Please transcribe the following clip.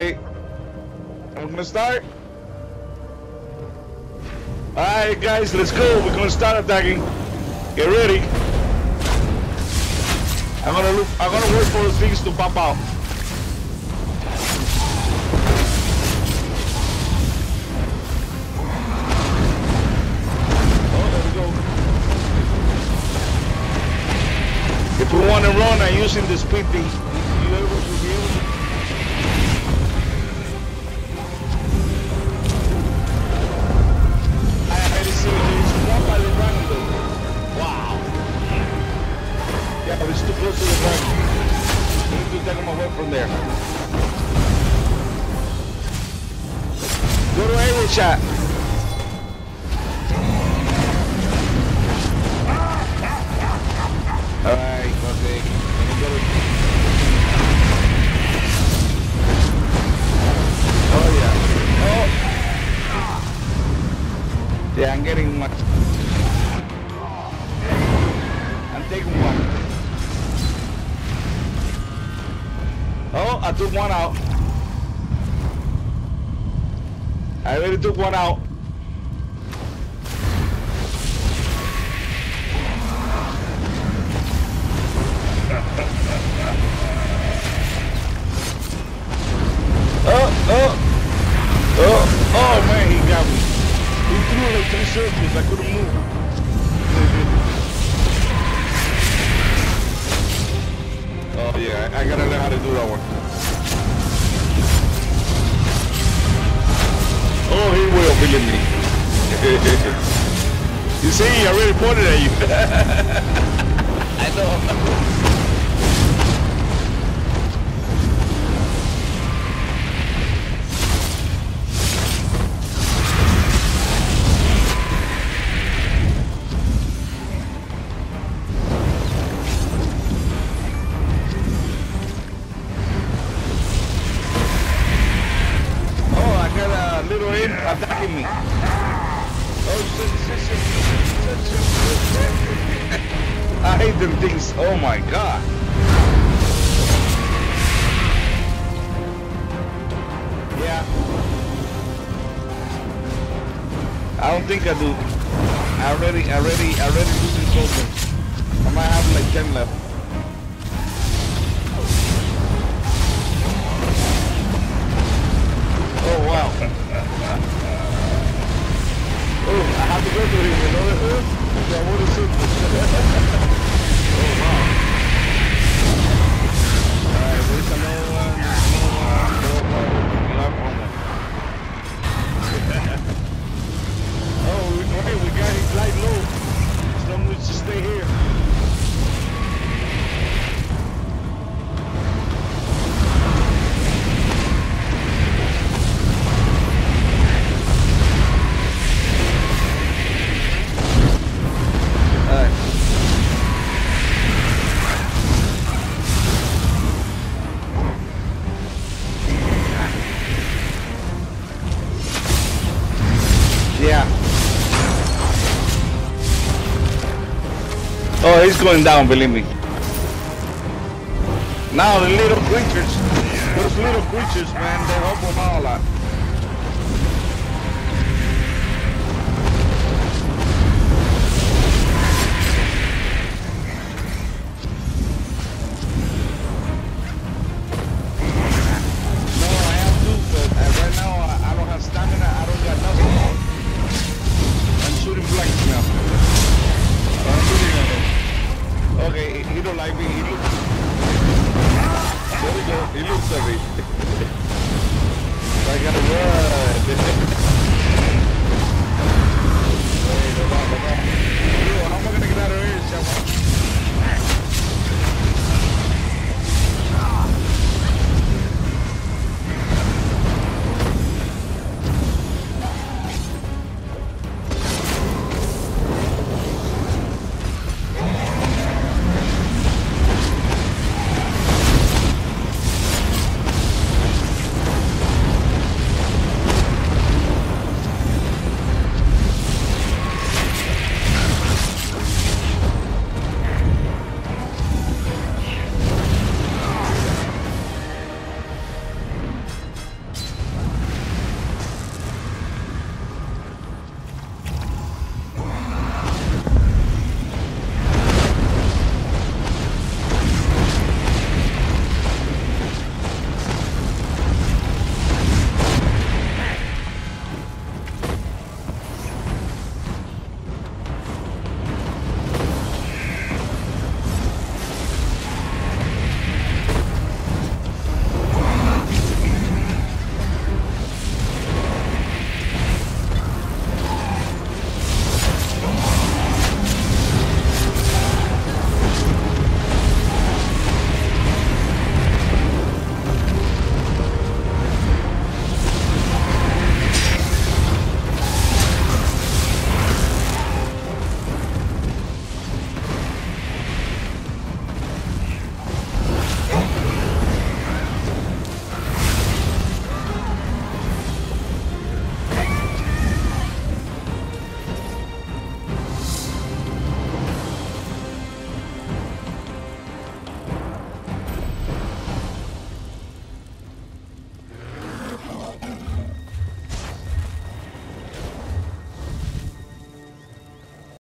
Okay, we're gonna start. Alright guys, let's go. We're gonna start attacking. Get ready. I'm gonna wait for those things to pop out. Oh, there we go. If we want to run and using the speed thing, you'll be able to. Yeah, but it's too close to the dragon. We need to take him away from there. Go to area shot. Alright, okay. Oh yeah. Oh. Yeah, I'm getting much. I'm taking one. Oh, I took one out. I already took one out. Oh man, he got me. He threw like 3 circles, I couldn't move. Oh yeah, I gotta learn how to do that one. Oh, he will, believe me. You see, I already pointed at you. I know. Attacking me. Oh shit. I hate them things. Oh my god. Yeah. I don't think I do. I already losing soldiers. I might have like 10 left. Oh wow. Oh, I have to go to him, you know? I want to shoot. Oh, wow. Alright, there's another one. Oh, okay, we got him light low. As long as you stay here. Yeah. Oh, he's going down, believe me. Now the little creatures, those little creatures, man, they help them out a lot. No, I have to, but right now I don't have stamina, I don't got nothing. I'm shooting blanks now. I'm shooting at him. Okay, he don't like me. He looks. There we go. He looks at me. I gotta run. Hey, come on. How am I gonna get out of here, Shaman?